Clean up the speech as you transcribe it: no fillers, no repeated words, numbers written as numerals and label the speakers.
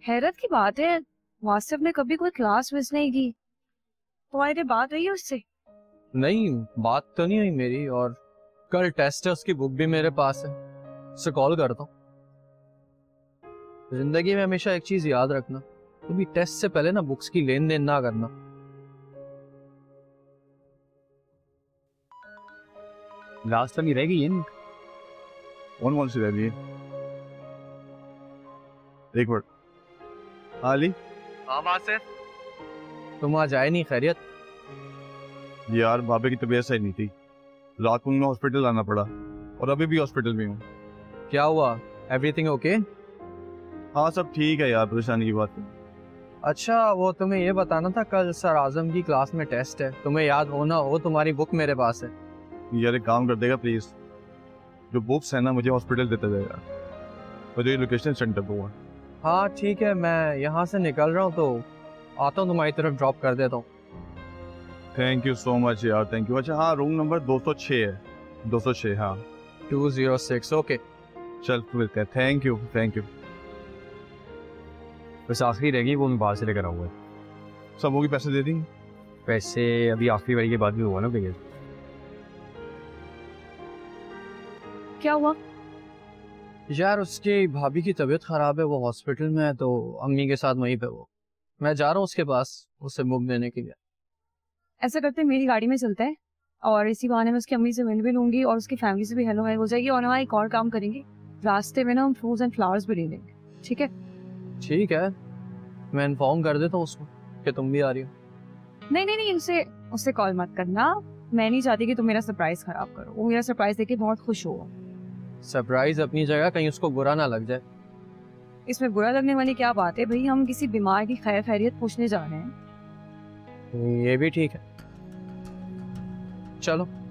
Speaker 1: हैरत की बात है, वासिफ ने कभी कोई क्लास मिस नहीं की। तुम्हारी बात हुई है उससे?
Speaker 2: नहीं, बात तो नहीं हुई मेरी, और कल टेस्ट है, उसकी बुक भी मेरे पास है, उससे कॉल करता हूँ। जिंदगी में हमेशा एक चीज याद रखना, कभी टेस्ट से पहले ना बुक्स की लेन देन ना करना।
Speaker 3: लास्ट तक ही रह गई है।
Speaker 4: कौन सी रह गई है? एक मिनट। हाँ अली।
Speaker 2: हाँ वासिफ, तुम आज आए नहीं? खैरियत?
Speaker 4: यार भाभी की तबीयत सही नहीं थी, रात को मैं हॉस्पिटल आना पड़ा और अभी भी हॉस्पिटल में हूँ।
Speaker 2: क्या हुआ? Everything okay?
Speaker 4: हाँ सब ठीक है यार, परेशानी की बात है।
Speaker 2: अच्छा, वो तुम्हें ये बताना था, कल सर आजम की क्लास में टेस्ट है, तुम्हें याद हो ना हो, तुम्हारी बुक मेरे पास है।
Speaker 4: यार एक काम कर देगा प्लीज, जो बुक्स है ना मुझे हॉस्पिटल देता जाएगा, मुझे लोकेशन सेंड कर दूंगा।
Speaker 2: हाँ ठीक है, मैं यहाँ से निकल रहा हूँ तो आता हूँ, तुम्हारी तरफ ड्रॉप कर देता हूँ।
Speaker 4: थैंक यू सो मच यार, थैंक यू। अच्छा हाँ, रूम नंबर 206 है, 206। हाँ
Speaker 2: 206, ओके।
Speaker 4: चल मिलते हैं। Thank you thank you.
Speaker 3: बस आखिरी रह गई, वो मैं बाहर से लेकर आऊँगा।
Speaker 4: सब होगी, पैसे दे देंगे?
Speaker 3: पैसे अभी आखिरी बारी के बाद भी हुआ ना भैया।
Speaker 1: क्या हुआ?
Speaker 2: यार उसकी भाभी की तबीयत खराब है, वो हॉस्पिटल में है, तो अम्मी के साथ वहीं पे वो, मैं जा रहा हूँ उसके पास उसे बुक देने के लिए।
Speaker 1: ऐसा करते हैं, मेरी गाड़ी में चलता है और इसी बहाने में उसकी अम्मी से मिल भी लूंगी और उसकी फैमिली से भी हेलो हाय हो जाएगी, और वहाँ एक और काम करेंगे, रास्ते में ना हम फ्रूट्स एंड फ्लावर्स भी ले लेंगे। ठीक है?
Speaker 2: ठीक है, मैं इन्फॉर्म कर देता हूँ उसको कि तुम भी आ रही हो।
Speaker 1: नहीं नहीं नहीं, उससे कॉल मत करना, मैं नहीं चाहती कि तुम मेरा सरप्राइज खराब करो। वो मेरा सरप्राइज देके बहुत खुश हो।
Speaker 2: सरप्राइज अपनी जगह, कहीं उसको बुरा ना लग जाए।
Speaker 1: इसमें बुरा लगने वाली क्या बात है भाई, हम किसी बीमार की खैर खैरियत पूछने जा रहे हैं।
Speaker 2: ये भी ठीक है, चलो।